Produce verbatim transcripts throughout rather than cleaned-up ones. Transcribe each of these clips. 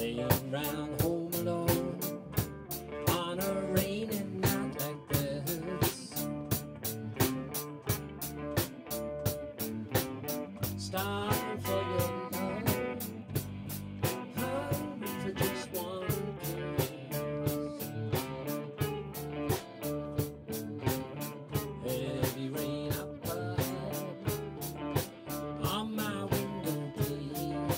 laying round home alone on a rainy night like this. Starving for your love, hungry for just one kiss. Heavy rain up above on my window pane.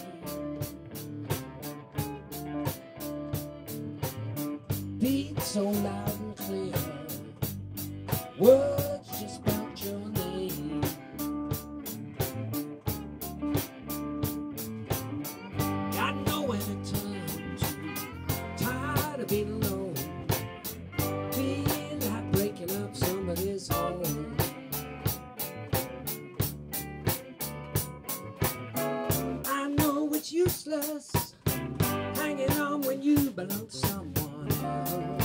Beat so loud and clear, words just spout your name. Got nowhere to turn to, tired of being alone, feel like breaking up somebody's home. I know it's useless hanging on when you belong to someone else.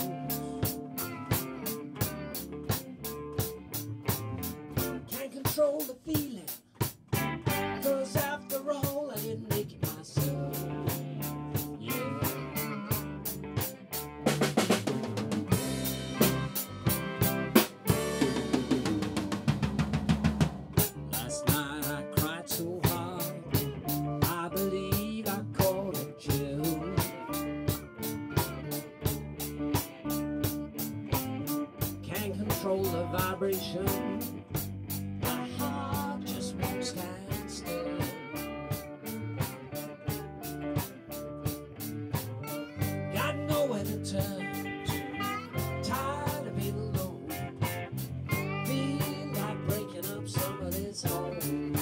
Can't control the feeling, 'cause after all I didn't make it myself. Yeah. Last night I cried so hard, I believe I caught a chill. Can't control the vibration, my heart just won't stand still. Got nowhere to turn to, tired of being alone, feel like breaking up somebody's home.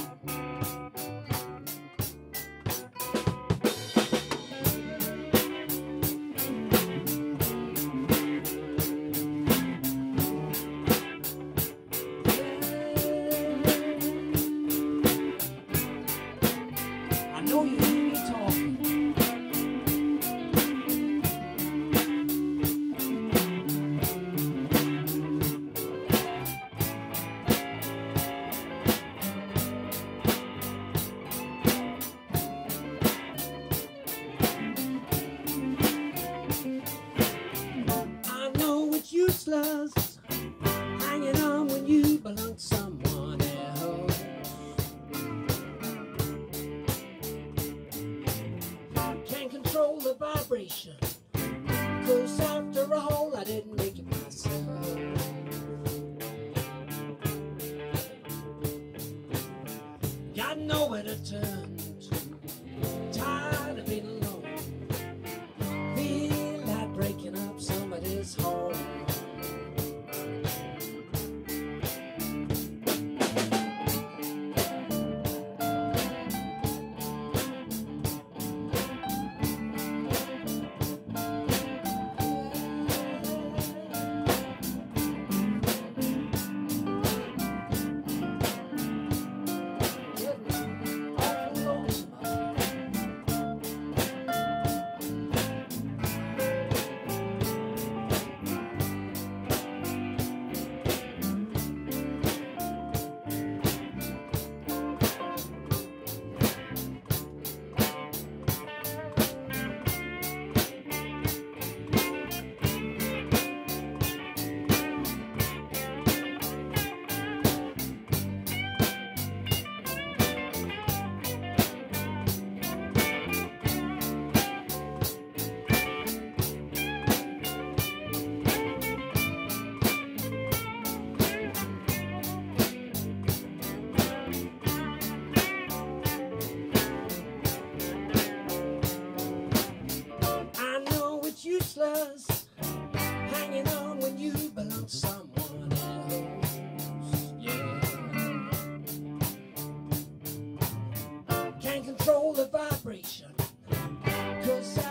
I know you hear me talking. I know it's useless hanging on when you belong to someone else. Can't control the vibration, 'cause after all I didn't make it myself. Got nowhere to turn to, tired of being alone, feel like breaking up somebody's home. I know it's useless hanging on when you belong to someone else. Yeah. Can't control the vibration, 'cause I